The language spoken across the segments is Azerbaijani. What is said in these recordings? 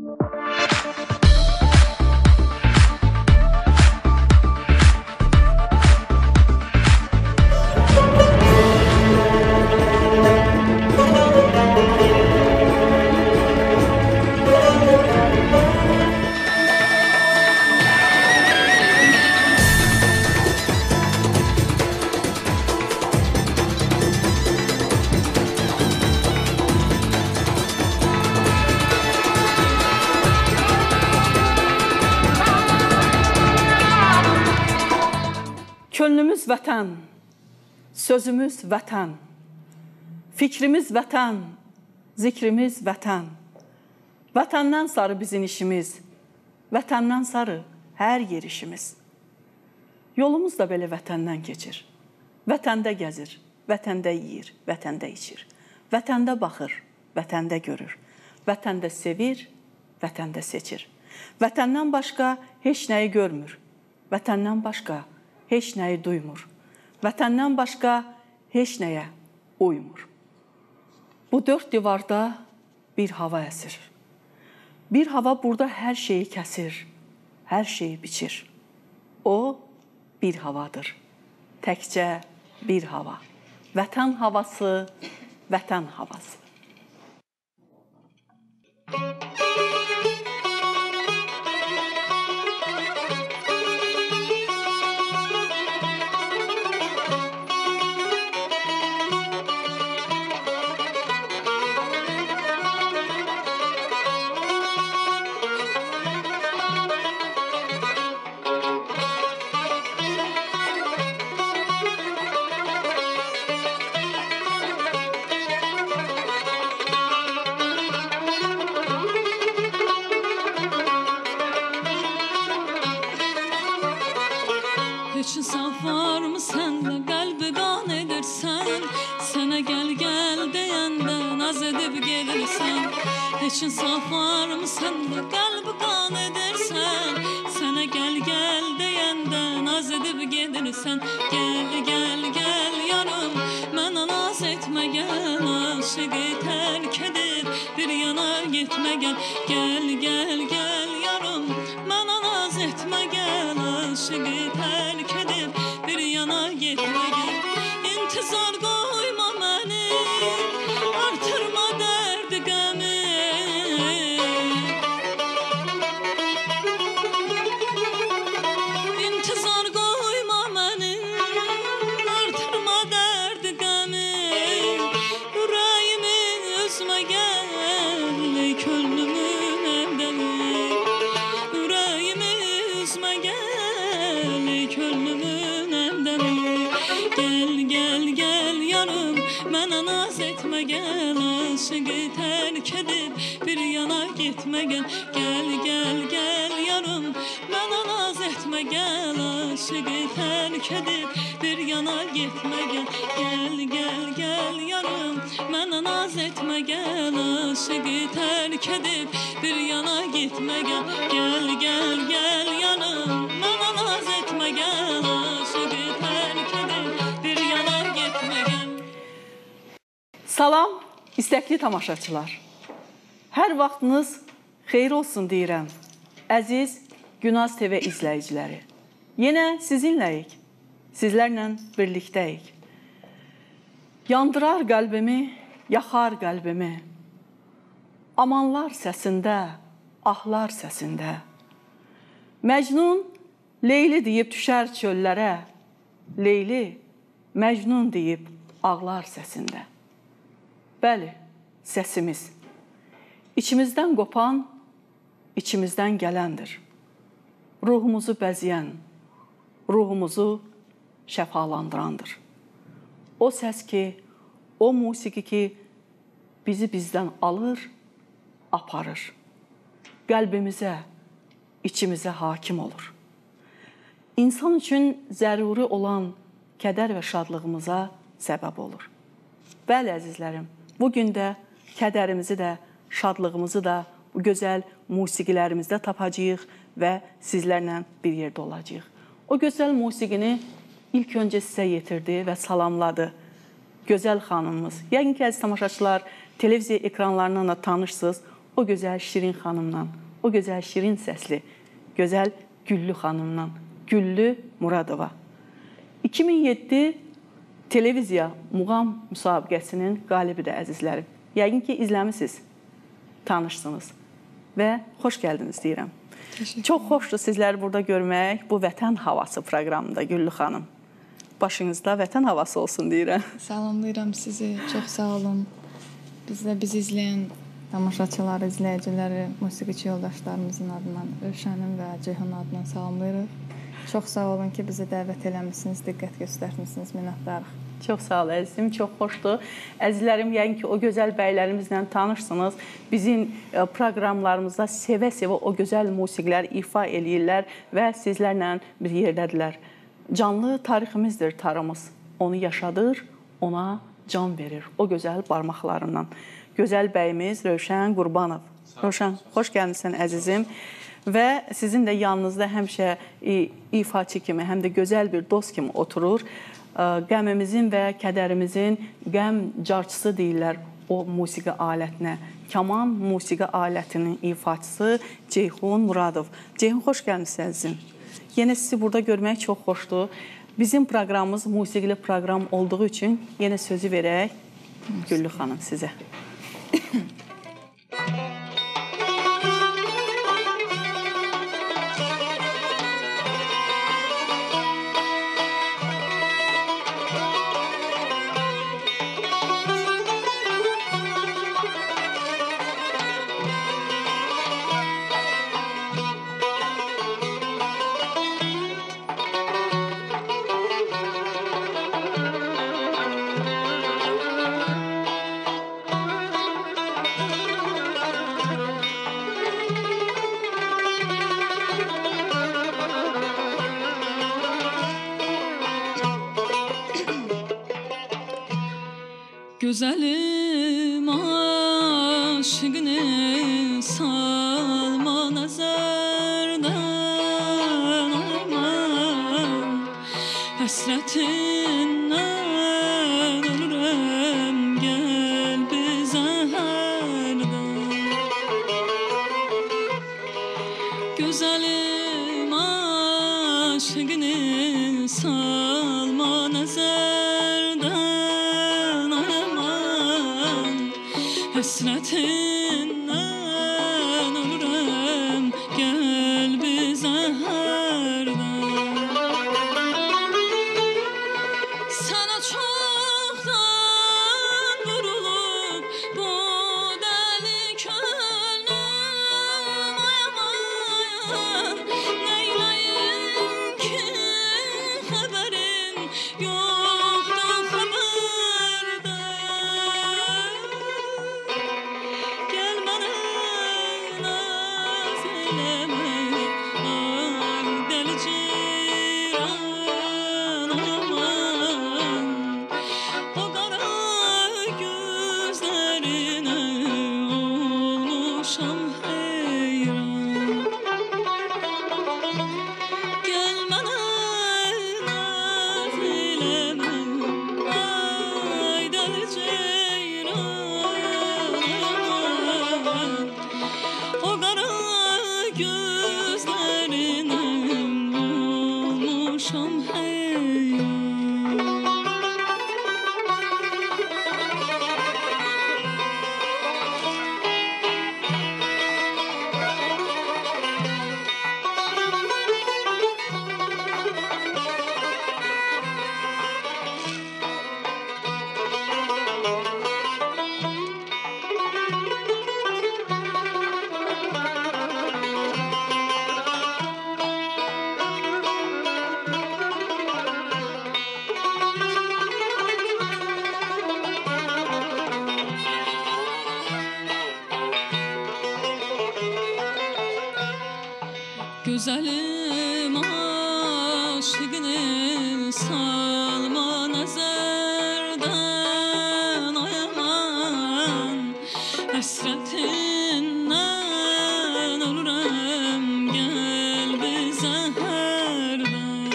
Könlümüz vətən, sözümüz vətən, fikrimiz vətən, zikrimiz vətən. Vətəndən sarı bizim işimiz, vətəndən sarı hər yer işimiz. Yolumuz da belə vətəndən keçir. Vətəndə gəzir, vətəndə yeyir, vətəndə içir. Vətəndə baxır, vətəndə görür. Vətəndə sevir, vətəndə seçir. Vətəndən başqa heç nəyi görmür. Vətəndən başqa heç nəyi duymur. Vətəndən başqa heç nəyə uymur. Bu dörd divarda bir hava əsir. Bir hava burada hər şeyi kəsir, hər şeyi biçir. O bir havadır, təkcə bir hava. Vətən havası, vətən havası. Heç insaf var mı səndə, qəlbi qan edirsən? Sənə gəl gəl deyəndə naz edib gedirsən. Heç insaf var mı səndə, qəlbi qan edirsən? Sənə gəl gəl deyəndə naz edib gedirsən. Gəl gəl gəl yarım, mənə naz etmə gəl, aşıqı tərk edib bir yana getmə gəl. Gəl gəl gəl yarım, mənə naz etmə gəl, aşıqı tərk edib bir yana getmə gəl. İntizar qoyma məni, artırma dərdi qəmi. İntizar qoyma məni, artırma dərdi qəmi. Ürəyimi üzmə gəl, könlümün əndəmi. Ürəyimi üzmə gəl, könlümün əndəmi. Gəl gəl gəl yarım, mənə naz etmə gəl, aşıqı tərk edib bir yana getmə gəl. Gəl gəl gəl yarım, mənə naz etmə gəl, aşıqı tərk edib bir yana getmə gəl. Gəl gəl gəl yarım, mənə naz etmə gəl, aşıqı tərk edib bir yana getmə gəl. Gəl gəl gəl yarım, mənə naz etmə gəl, aşıqı tərk edib bir yana getmə gəl. Salam, istəkli tamaşaçılar. Hər vaxtınız xeyir olsun deyirəm. Əziz Günaz TV izləyiciləri. Yenə sizinləyik, sizlərlə birlikdəyik. Yandırar qəlbimi, yaxar qəlbimi. Amanlar səsində, ahlar səsində. Məcnun Leyli deyib düşər çöllərə. Leyli Məcnun deyib ağlar səsində. Bəli, səsimiz içimizdən qopan, içimizdən gələndir. Ruhumuzu bəzəyən, ruhumuzu şəfalandırandır. O səs ki, o musiqi ki, bizi bizdən alır, aparır. Qəlbimizə, içimizə hakim olur. İnsan üçün zəruri olan kədər və şadlığımıza səbəb olur. Bəli, əzizlərim, bugün də kədərimizi də, şadlığımızı da bu gözəl musiqilərimizdə tapacağıq və sizlərlə bir yerdə olacağıq. O gözəl musiqini ilk öncə sizə yetirdi və salamladı gözəl xanımımız. Yəqin ki, əziz tamaşaçılar, televiziya ekranlarından da tanışsınız. o gözəl Şirin xanımdan, o gözəl Şirin səsli, gözəl Güllü xanımdan, Güllü Muradova. 2007 televiziya muğam müsabiqəsinin qalibidir, əzizlərim. Yəqin ki, izləmisiniz, tanışsınız və xoş gəldiniz deyirəm. Çox xoşdur sizləri burada görmək bu Vətən Havası proqramında, Güllü xanım. Başınızda vətən havası olsun deyirəm. Salamlayıram sizi, çox sağ olun. Bizi izləyən tamaşaçıları, izləyiciləri, musiqiçi yoldaşlarımızın adından, Rövşənin və Ceyhun adından salamlayırıq. Çox sağ olun ki, bizi dəvət eləmişsiniz, diqqət göstərmişsiniz, minnətdarıq. Çox sağ ol əzizim, çox xoşdur. Əzizlərim, yəqin ki, o gözəl bəylərimizlə tanışsınız. Bizim proqramlarımızda sevə-sevə o gözəl musiqilər ifa eləyirlər və sizlərlə bir yerdədirlər. Canlı tariximizdir tarımız. Onu yaşadır, ona can verir. O gözəl barmaqlarından. Gözəl bəyimiz Rövşən Qurbanov. Rövşən, xoş gəlmişsən əzizim. Və sizin də yanınızda həmişə ifaçı kimi, həm də gözəl bir dost kimi oturur. Qəmimizin və kədərimizin qəm carçısı deyirlər o musiqi alətinə. Kaman musiqi alətinin ifaçısı Ceyhun Muradov. Ceyhun, xoş gəlmişsən əzizim. Yenə sizi burada görmək çox xoşdur. Bizim proqramımız musiqili proqram olduğu üçün yenə sözü verək Güllü xanım sizə. Güzelim aşkını salma nazardan, aman hasretinden ölürüm, gel bize hardan. Güzelim aşkını salma nazardan, hasretinden ölürüm, gel bize hardan. Sana çoktan vurulup bu deli könlüm, ayamayam neyleyim ki haberim yoktu haberde. Güzelim aşkını salma nazardan, ayaman hasretinden ölürüm, gel bize hardan.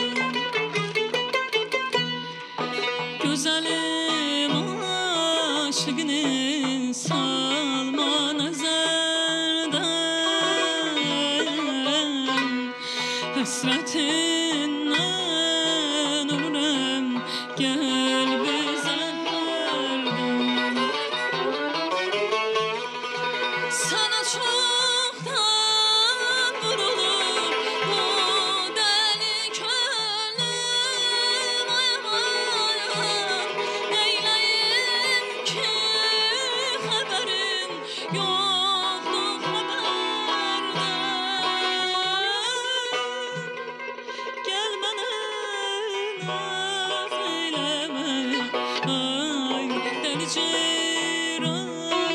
Güzelim aşkını salma nazardan, həsrətindən ölürəm, gəl bizə hərdən. Sana çoxdan vurulur bu dəli könlüm, ayam ayam, neyləyim ki xəbərim yoxdur xəbərdən. Gəl mənə naz eyləmə, ay dəli ceyran.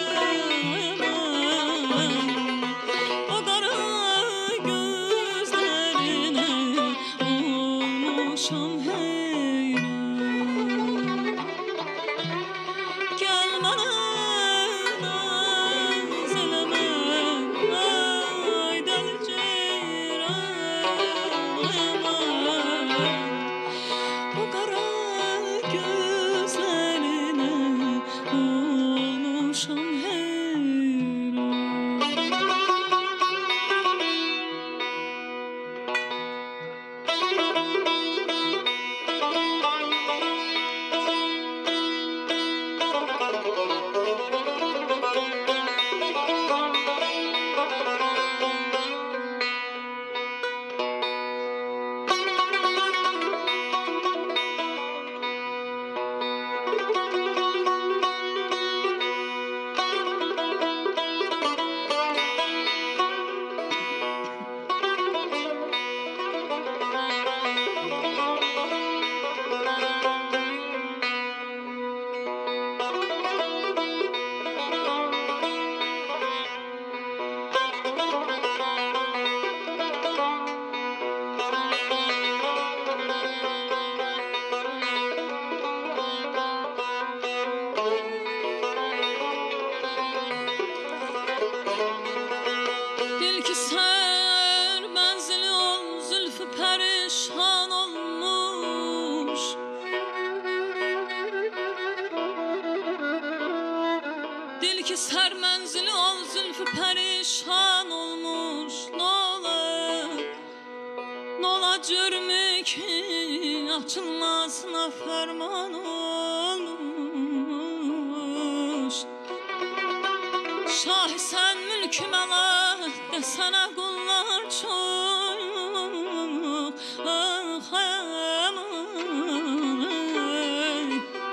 O qara gözlərinə olmuşam heyran. Gəl mənə naz eləmə, ay dəli ceyran. O qara gözlərinə olmuşam heyran. Dil ki sər mənzili ol, zülfü pərişan olmuş. Dil ki sər mənzili ol, zülfü pərişan olmuş. Nola cürmü ki açılmasına fərman olmuş. Şah sən mülkü mələkdə sənə qullar çox. Ah aman,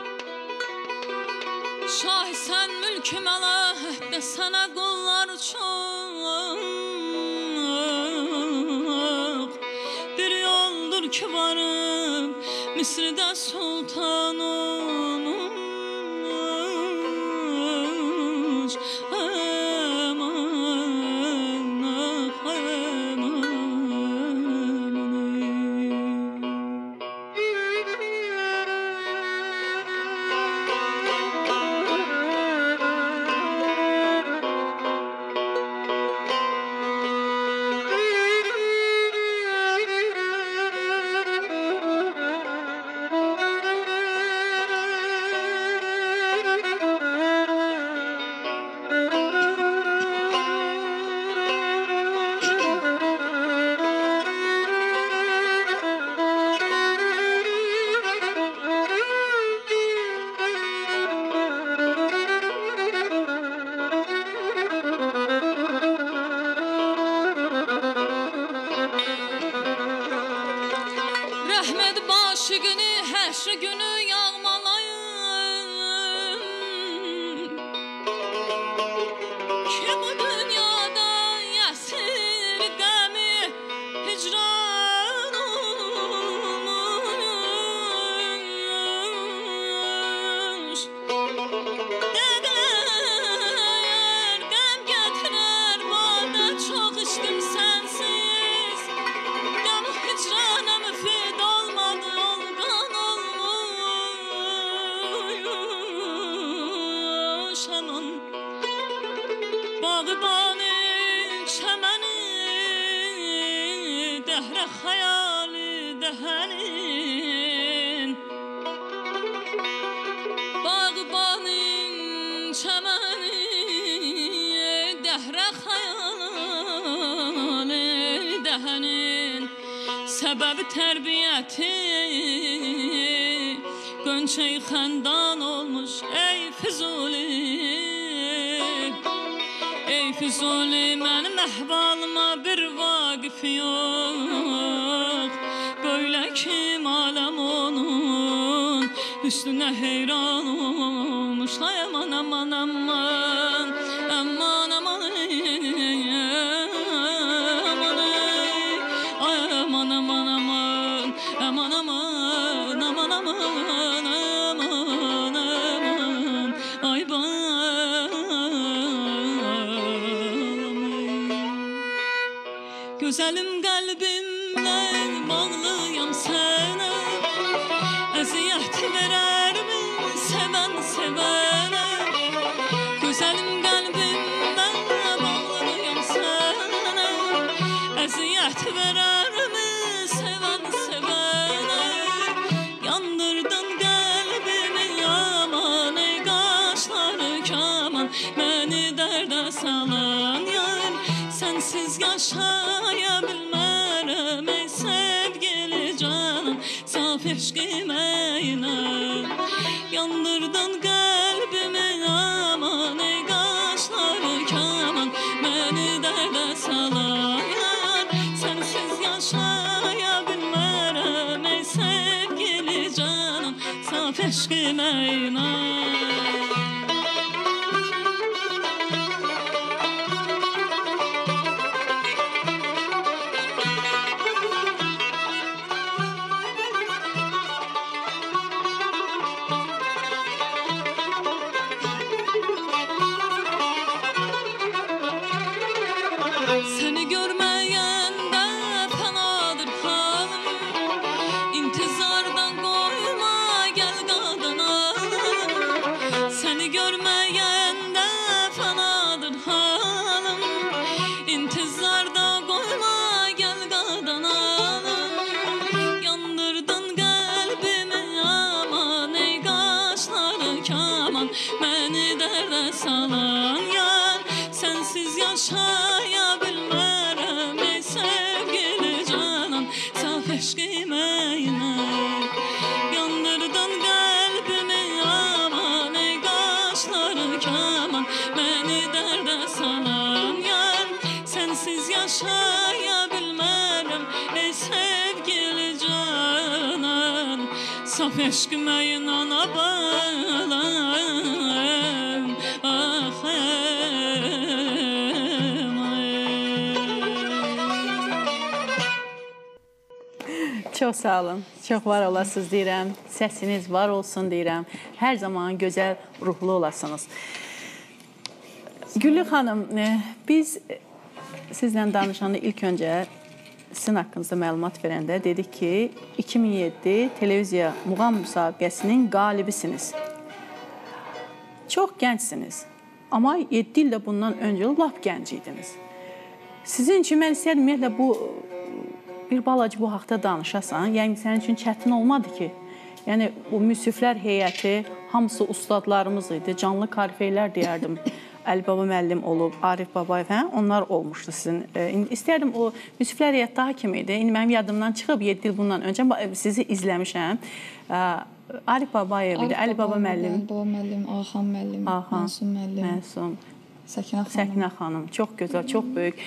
şah sən mülkü mələkdə sənə qullar çox. Bir yoldur ki varım Misirdə sultan olmuş. Aman, ah aman. Rəhməd başıqını həşr günü yağmalayın ki bu dünyada yəsir qəmi hicran olmuş. Dedilər qəm gətirər badə, çox içdim sənsiz, qəm hicranə müfid olmadı, olqan olmuş. Aman, bağbanı çəməni, dəhrə xəyali dəhənin. Bağbanın çəməni, dəhrə xəyali dəhənin. Səbəbi tərbiyyəti Qönçəy xəndan olmuş ey Füzuli Ey Füzuli mənim əhvalıma bir vaqif yox Böyle kim aləm onun Üstünə heyran olmuşlar Aman aman aman Aman aman Aman aman aman Aman aman aman aman aman aman Ay Gözəlim qəlbimlə bağlıyam sənə Əziyyət verərmi sevən sevənə Gözəlim qəlbimlə bağlıyam sənə Əziyyət verərmi sevən sevənə Yandırdın qəlbimi aman ey qaşları kaman Məni dərdə salan yar Sensiz yaşaya bilmərəm ey sevgili canım Saf eşqimə inan Yandırdın qəlbimi aman ey qaşları kaman Məni dərdə salan yar Sensiz yaşaya bilmərəm ey sevgili canım Saf eşqimə inan Seni görməyəndə fənadır halım İntizardan qoyma gəl qadınalım Seni görməyəndə fənadır halım İntizardan qoyma gəl qadınalım Yandırdın qəlbimi aman ey qaşları kaman Məni dərdə salan yar Sensiz yaşaya bilmərəm ey sevgili canım Saf eşqimə inan Yandırdın qəlbimi aman ey qaşları kaman Məni dərdə salan yar Sensiz yaşaya bilmərəm ey sevgili canım Saf eşqimə inana balam Ah Çox sağ olun, çox var olasınız deyirəm, səsiniz var olsun deyirəm, hər zaman gözəl ruhlu olasınız. Güllü xanım, biz sizlə danışanda ilk öncə sizin haqqınızda məlumat verəndə dedik ki, 2007 televiziya muğam müsabiqəsinin qalibisiniz. Çox gəncsiniz, amma 7 ildə bundan öncə lap gənc idiniz. Sizin üçün mən istəyərdim, ümumiyyətlə bu bir balacı bu haqda danışasan, yəni sənin üçün çətin olmadı ki, yəni bu müsiflər heyəti, hamısı ustadlarımız idi, canlı karifeylər deyərdim, Əli Baba müəllim olub, Arif Babayev, onlar olmuşdu sizin. İstəyərdim o müsiflər heyəti daha kim idi? İndi mənim yadımdan çıxıb 7 il bundan öncə sizi izləmişəm. Arif Babayev idi, Əli Baba müəllim. Əli Baba müəllim, Axan müəllim, Məsum müəllim. Məsum. Səkinə xanım. Çox gözəl, çox böyük.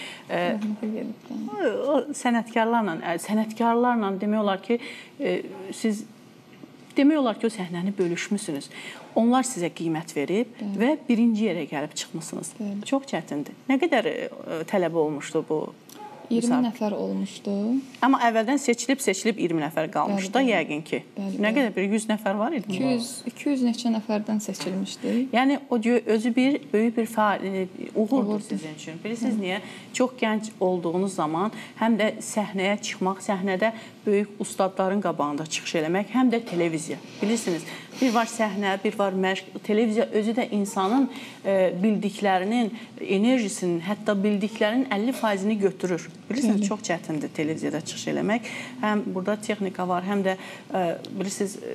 Sənətkarlarla demək olar ki, siz demək olar ki, o səhnəni bölüşmüsünüz. Onlar sizə qiymət verib və birinci yerə gəlib çıxmısınız. Çox çətindir. Nə qədər tələb olmuşdu bu? 20 nəfər olmuşdu. Amma əvvəldən seçilib 20 nəfər qalmışdı da yəqin ki. Nə qədər bir 100 nəfər var idi? 200 neçə nəfərdən seçilmişdi. Yəni o özü bir böyük bir uğurdur sizin üçün. Bilirsiniz niyə? Çox gənc olduğunuz zaman həm də səhnəyə çıxmaq, səhnədə böyük ustadların qabağında çıxış eləmək, həm də televiziya. Bilirsiniz, bir var səhnə, bir var məşq. Televiziya özü də insanın bildiklərinin, enerjisinin, hətta bildiklərinin 50%-ni götürür. Bilirsiniz, çox çətindir televiziyada çıxış eləmək. Həm burada texnika var, həm də bilirsiniz,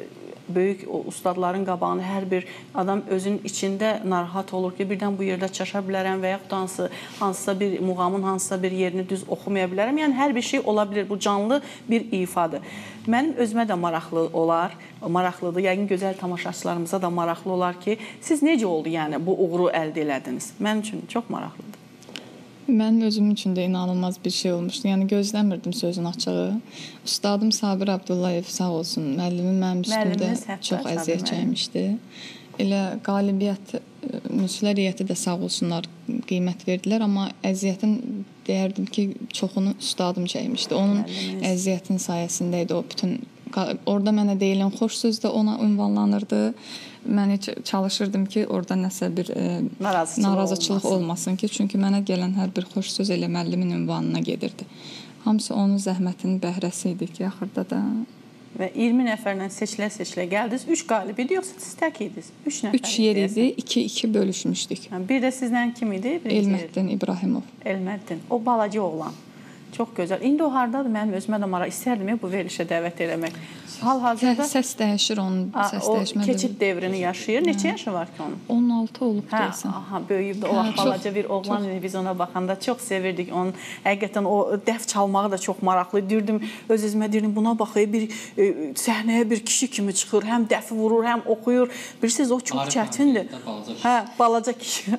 böyük o ustadların qabağını hər bir adam özünün içində narahat olur ki, birdən bu yerdə çaşa bilərəm və yaxud hansısa bir muğamın hansısa bir yerini düz oxumaya bilərəm. Yəni hər bir şey ola bilər. Bu canlı bir ifadır. Mənim özümə də maraqlıdır. Yəqin gözəl tamaşaçılarımıza da maraqlı olar ki, siz necə oldu yəni bu uğuru əldə elədiniz? Mənim üçün çox maraqlıdır. Mən özüm üçün də inanılmaz bir şey olmuşdu. Yəni gözləmirdim sözün açığı. Ustadım Sabir Abdullayev sağ olsun, müəllimim mənim üstümdə çox əziyyət çəkmişdi. Elə qalibiyyət müslər heyəti də sağ olsunlar qiymət verdilər, amma əziyyətin deyərdim ki, çoxunu ustadım çəkmişdi. Onun əziyyətin sayəsində idi o bütün. Orada mənə deyilən xoş söz də ona ünvanlanırdı. Mən çalışırdım ki, orada nəsə bir narazıçılıq olmasın ki, çünki mənə gələn hər bir xoş söz elə müəllimin ünvanına gedirdi. Hamısı onun zəhmətinin bəhrəsi idi ki, axırda da. Və 20 nəfərlə seçilə gəldiniz. 3 qalib idi, yoxsa siz tək idiniz? 3 nəfər. 3 yer idi, 2-2 bölüşmüşdük. Bir də sizlə kim idi? Elməddin İbrahimov. Elməddin. O balaca oğlan. Çox gözəl. İndi o hardadır? Mənim özümə də maraq. İstərdim bu verilişə dəvət eləmək. Hal-hazırda səs dəyişir, onun səs dəyişmədir. O keçid devrini yaşayır. Neçə yaşı var ki onun? 16 olub deyəsən. Aha, böyüyüb də o vaxt balaca bir oğlan idi. Biz ona baxanda çox sevirdik. Onun həqiqətən o dəf çalmağı da çox maraqlı. Deyirdim, öz-özümə deyirdim, buna baxıb bir səhnəyə bir kişi kimi çıxır. Həm dəfi vurur, həm oxuyur. Bilirsiniz, o çox çətindir. Hə, balaca kişi.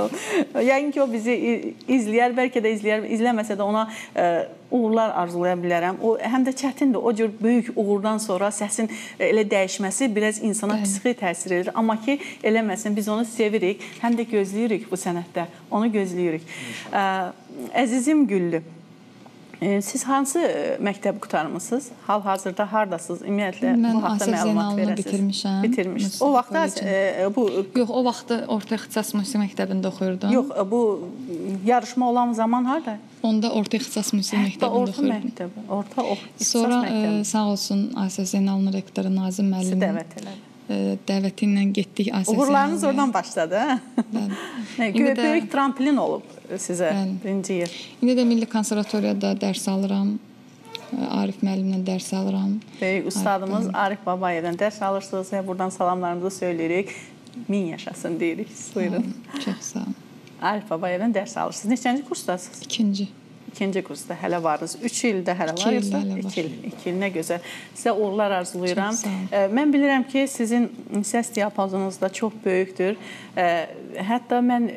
Yəqin ki, o bizi izləyər, bəlkə də izləməsə də ona uğurlar arzulaya bilərəm. O həm də çətindir. O cür böyük uğurdan sonra səsin elə dəyişməsi biraz insana psixi təsir edir. Amma ki, eləməsin. Biz onu sevirik. Həm də gözləyirik bu sənətdə. Onu gözləyirik. Əzizim Güllü, siz hansı məktəbi qurtarmısınız? Hal-hazırda hardasınız? Ümumiyyətlə, bu haqda məlumat verəsiniz. Bitirmişsiniz. O vaxtda bu... Yox, o vaxtda orta ixtisas musiqi məktəbində oxuyurdum. Yox, bu yarışma olan zaman harada? Onda orta ixtisas musiqi məktəbində oxuyurdum. Orta ixtisas sonra məktəbi. Sağ olsun Asiya Zeynalın rektoru Nazim müəllim dəvət elədi. Dəvəti ilə getdik Asiya Zeynal'a. Uğurlarınız oradan başladı, hə? Böyük tramplin olub sizə birinci yer. İndi də Milli Konservatoriyada dərs alıram. Arif müəllimlə dərs alıram. Böyük ustadımız Arif Babayevdən dərs alırsınız və buradan salamlarımızı söyləyirik. 1000 yaşasın deyirik. Buyurun. Çox sağ olun. Arif Babayevdən dərs alırsınız. Neçənci kursdasınız? İkinci kursda hələ varınız. 3 ildə hələ var, yoxsa? 2 il, nə gözəl. Sizə uğurlar arzulayıram. Mən bilirəm ki, sizin səs diapazonunuz da çox böyükdür. Hətta mən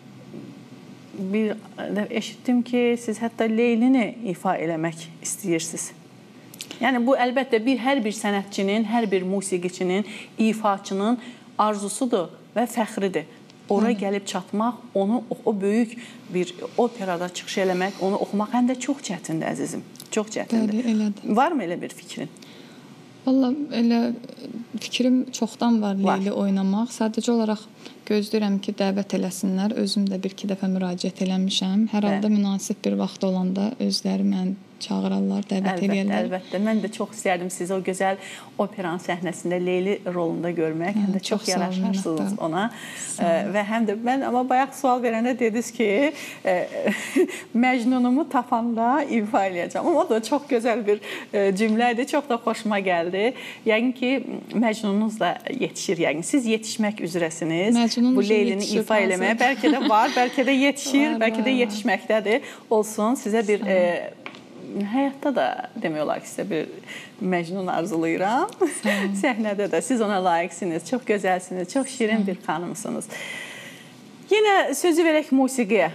bir eşitdim ki, siz hətta Leylini ifa eləmək istəyirsiniz. Yəni, bu əlbəttə hər bir sənətçinin, hər bir musiqiçinin, ifaçının arzusudur və fəxridir. Ora gəlib çatmaq, onu o böyük bir operada çıxış eləmək, onu oxumaq həm də çox çətindir, əzizim. Çox çətindir. Varmı elə bir fikrin? Valla elə fikrim çoxdan var Leyli oynamaq. Sadəcə olaraq gözləyirəm ki, dəvət eləsinlər. Özüm də bir-iki dəfə müraciət eləmişəm. Hər halda münasib bir vaxt olanda özləri mən çağırarlar, dəvət edirlər. Əlbəttə. Mən də çox istərdim sizi o gözəl operanın səhnəsində Leyli rolunda görmək. Həm də çox yaraşarsınız ona. Və həm də mən, amma bayaq sual verəndə dediniz ki, Məcnunumu tapanda ifa eləyəcəm. Amma o da çox gözəl bir cümlədir. Çox da xoşuma gəldi. Yəqin ki, Məcnununuz da yetişir. Yəqin siz yetişmək üzrəsiniz. Bu Leylini ifa eləməyə. Bəlkə də var, bəlkə də yetişir, bəlkə də yetişməkdədir. Olsun, sizə bir həyatda da demək olar ki, sizə bir Məcnun arzulayıram. Səhnədə də siz ona layiqsiniz, çox gözəlsiniz, çox şirin bir xanımsınız. Yenə sözü verək musiqiyə.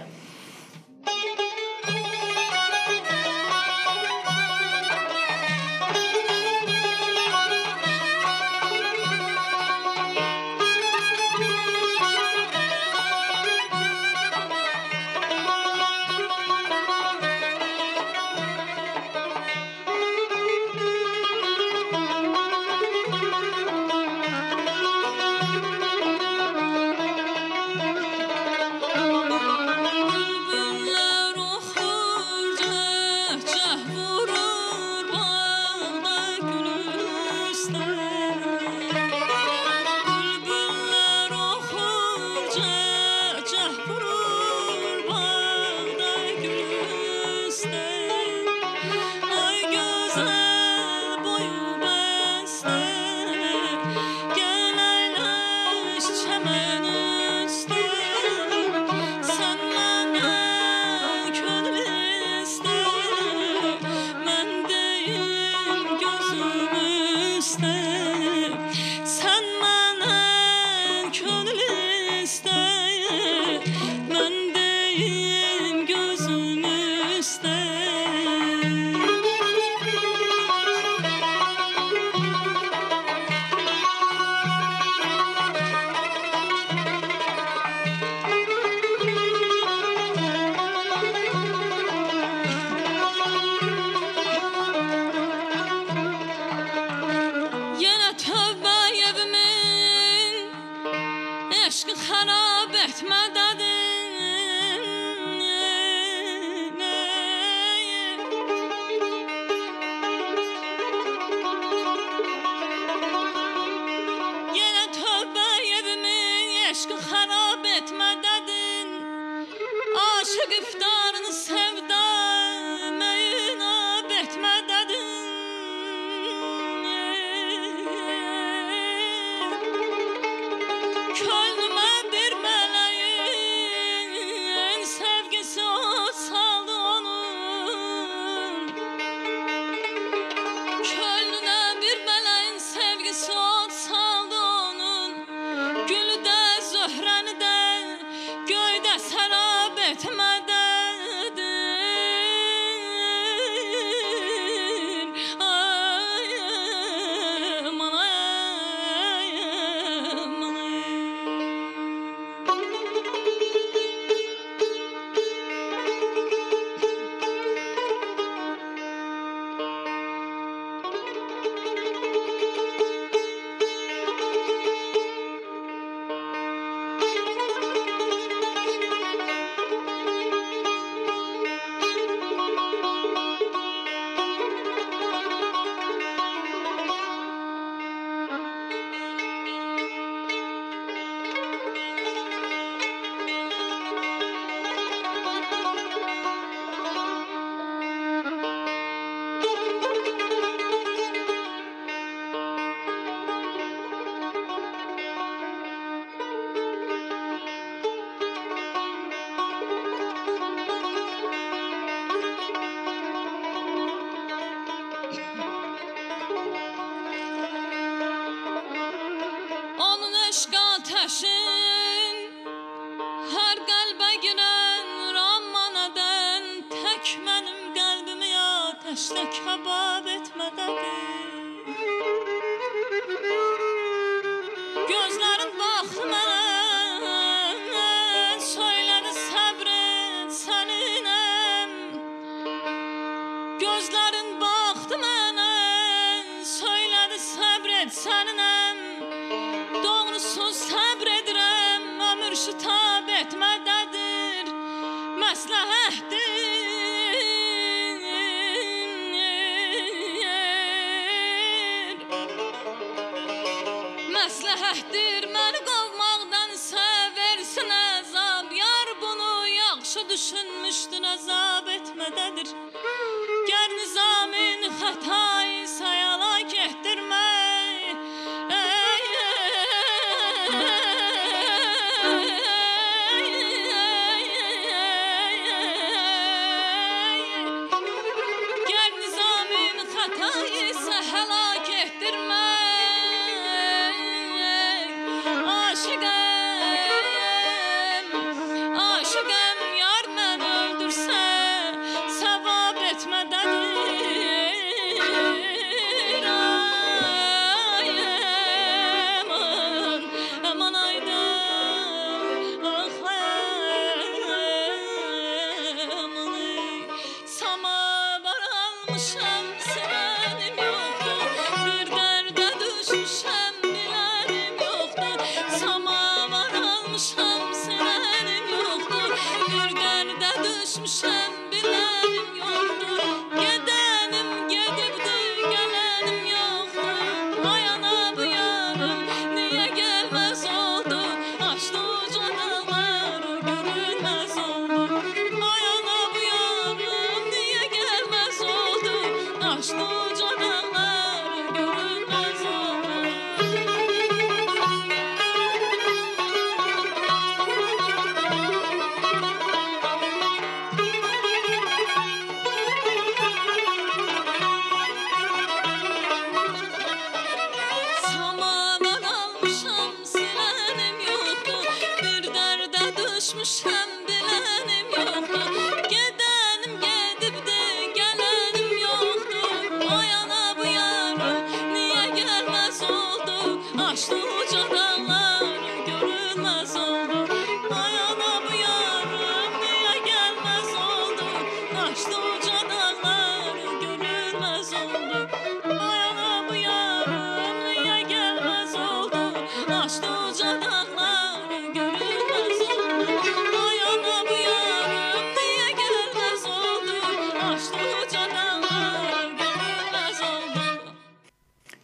Etmeden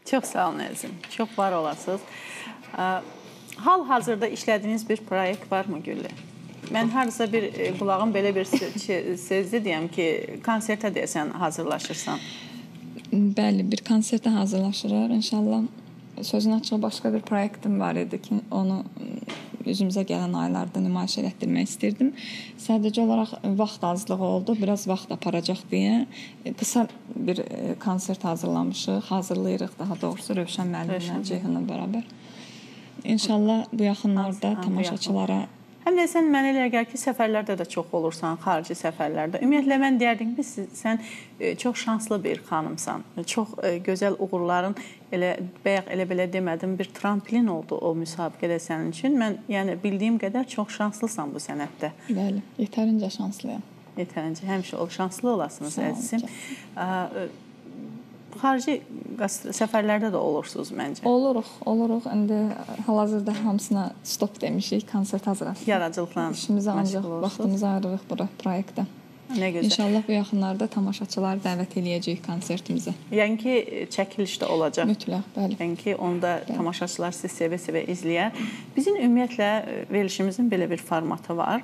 Çox sağ olun əzizim. Çox var olasınız. Hal-hazırda işlədiyiniz bir proyekt varmı Güllü? Mən hardasa bir qulağım belə bir sezdi deyəm ki, konsertə deyəsən hazırlaşırsan. Bəli, bir konsertə hazırlaşırıq. İnşallah sözün açığı başqa bir proyektim var idi ki, onu üzümüzə gələn aylarda nümayiş etdirmək istirdim. Sadəcə olaraq vaxt azlığı oldu. Biraz vaxt aparacaq deyə qısa bir konsert hazırlamışıq. Hazırlayırıq daha doğrusu Rövşən müəllimlə, Ceyhunla bərabər. İnşallah bu yaxınlarda tamaşaçılara. Həm də sən mənə elə gəlir ki, səfərlərdə də çox olursan, xarici səfərlərdə. Ümumiyyətlə mən deyərdim ki, sən çox şanslı bir xanımsan. Çox gözəl uğurların, bayaq elə belə demədim, bir tramplin oldu o müsabiqədə sənin üçün. Mən yəni bildiyim qədər çox şanslısan bu sənətdə. Bəli, yetərincə şanslıyam. Yetərincə, həmişə şanslı olasınız əzizim. Xarici səfərlərdə də olursunuz məncə. Oluruq. İndi hal-hazırda hamısına stop demişik, konsert hazırlayırıq. Yaradıcılıqla işimizə ancaq vaxtımızı ayırırıq bura proyektə. Nə gözəl. İnşallah bu yaxınlarda tamaşaçıları dəvət eləyəcəyik konsertimizə. Yəni ki, çəkiliş də olacaq. Mütləq, bəli. Yəni ki, onda tamaşaçılar sizi sevə-sevə izləyər. Bizim ümumiyyətlə verilişimizin belə bir formatı var.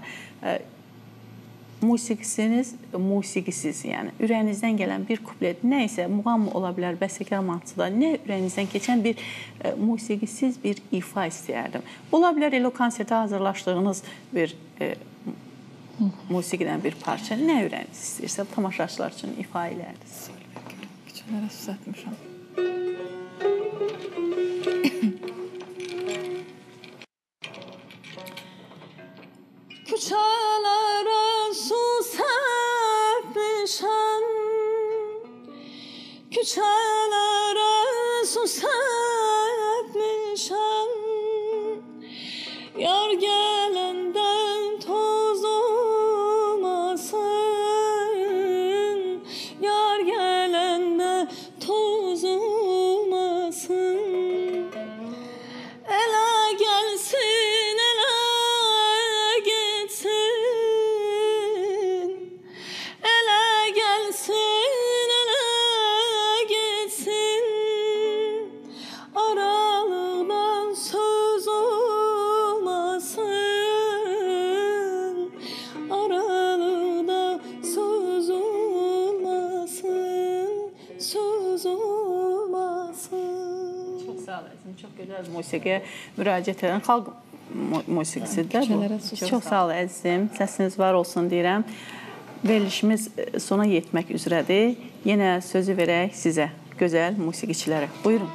Musiqisiz, yəni ürəyinizdən gələn bir kuplet, nə isə muğam ola bilər, bəstəkar mahnısı, nə ürəyinizdən keçən bir musiqisiz bir ifa istəyərdim. Ola bilər elə o konsertə hazırlaşdığınız bir musiqidən bir parça, nə ürəyiniz istəyirsə tamaşaçılar üçün ifa eləyərdiniz. Küçələrə susatmışam. Küçələrə su səpmişəm, küçələrə su səpmişəm, yar gələndən toz olmasın, yar gələndə toz olmasın, elə gəlsin, elə çox gözəl musiqiyə müraciət edən xalq musiqisidir bu. Çox sağ ol əzizim. Səsiniz var olsun deyirəm. Verilişimiz sona yetmək üzrədir. Yenə sözü verək sizə, gözəl musiqiçilərə. Buyurun.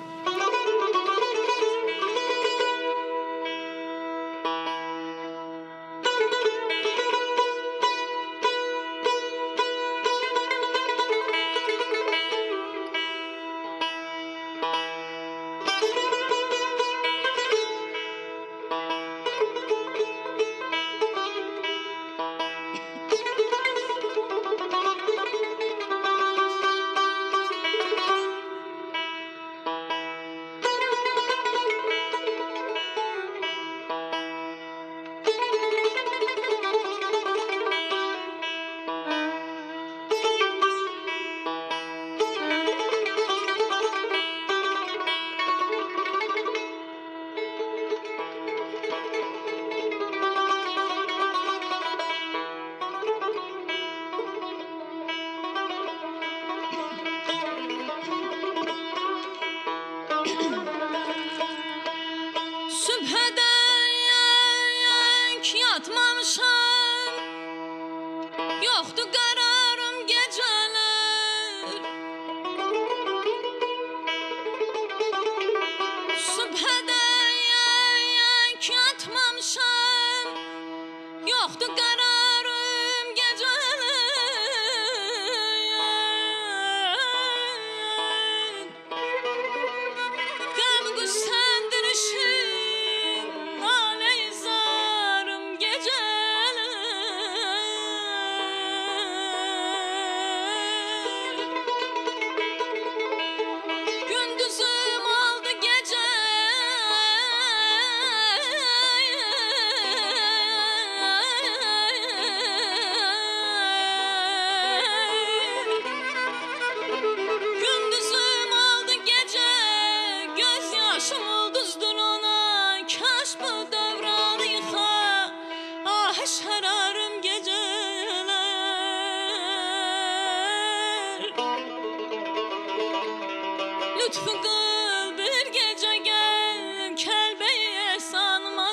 lütfü qıl bir gecə gəl, Kəlbəyi ehsanıma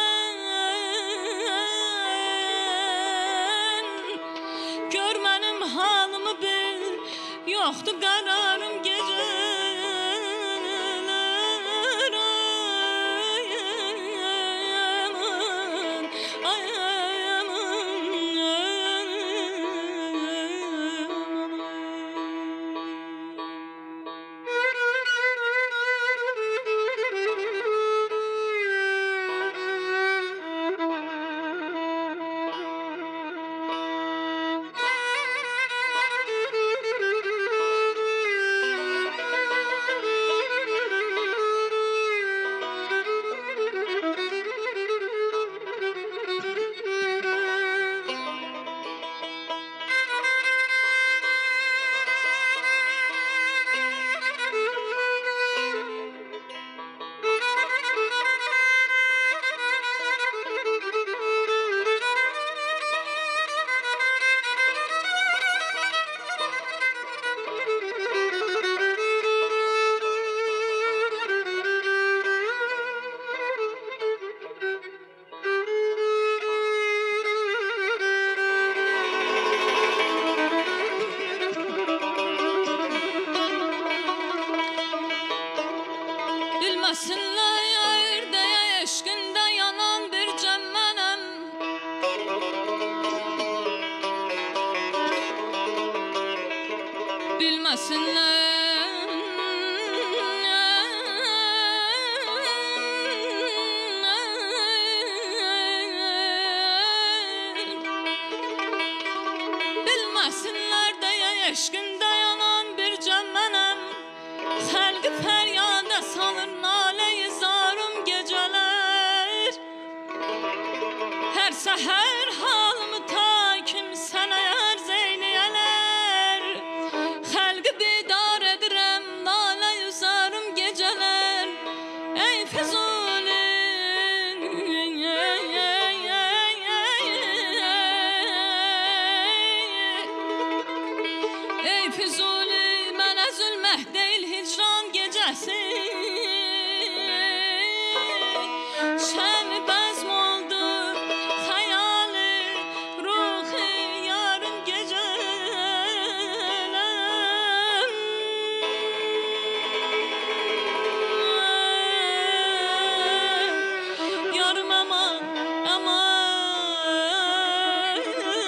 sən. Gör mənim halımı bil, yoxdur qərarım gecələr. Ay bilməsinlər yerdəyə eşqində yanan bir cəmmənəm. Bilməsinlər deyə eşqində yanan bir cəmmənəm. Xəlqi fəryada salır nalə-i zarım gecələr. Hər səhər halımı ta kimsənə ərz eyləyələr. Xəlqi bidar edirəm nalə-i zarım gecələr. Ey Füzuli, ey Füzuli, mənə zülmət deyil hicran gecəsi. Şəmi bəzm oldu xəyali ruhi yarım gecələr. Yarım aman, aman,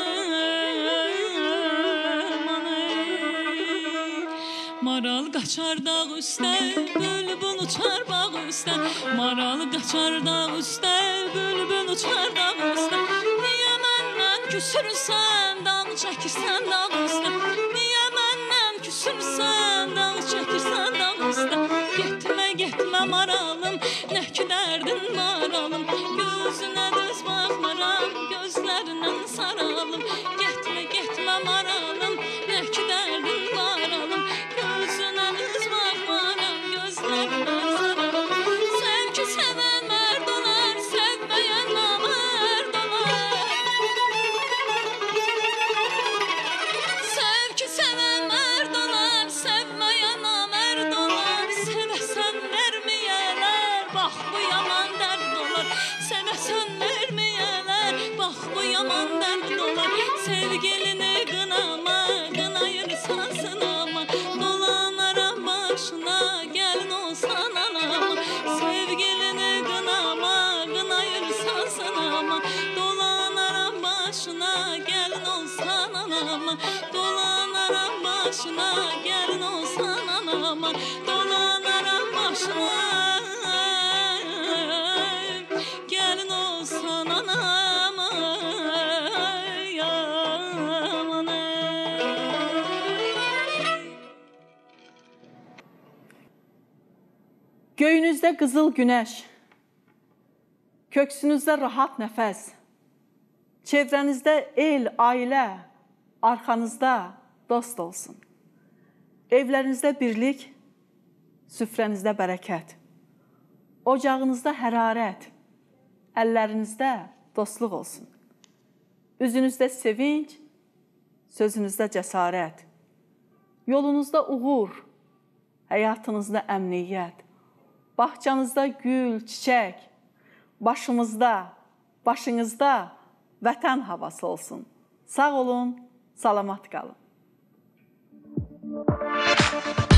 aman Maral qaçar dağ üstə, bülbül uçar bağ üstə. Maral qaçar dağ üstə, bülbül uçar dağ üstə. Niyə məndən küsürsən, dağ çəkirsən dağ üstə? Niyə məndən küsürsən, dağ çəkirsən dağ üstə? Getmə, getmə maralım, nə ki dərdin maralım. Gözünə düz baxmıram, gözlərindən saralım. Getmə, getmə maralım, nə ki dərdin maralım. Gözünə düz baxmıram, gözlərindən saralım. Sevgi sevən mərd olar, sevməyən namərd olar. Sevgi sevən mərd olar, sevməyən namərd olar. Sevəsən verməyələr, bax bu yaman dərd olar. Sevəsən verməyələr, bax bu yaman dərd olar. Sevgilini qınama, qınayırsan sınama. Dolanaram başına, gəlin olsan anama. Sevgilini qınama, qınayırsan sınama. Dolanaram başına, gəlin olsan anama. Dolanaram başına, gəlin olsan anama. Dolanaram başına, gəlin olsan anama. Yaman Göyünüzdə qızıl günəş, köksünüzdə rahat nəfəs, çevrənizdə el, ailə, arxanızda dost olsun. Evlərinizdə birlik, süfrənizdə bərəkət, ocağınızda hərarət, əllərinizdə dostluq olsun. Üzünüzdə sevinç, sözünüzdə cəsarət, yolunuzda uğur, həyatınızda əmniyyət, bağçanızda gül, çiçək, başınızda vətən havası olsun. Sağ olun, salamat qalın.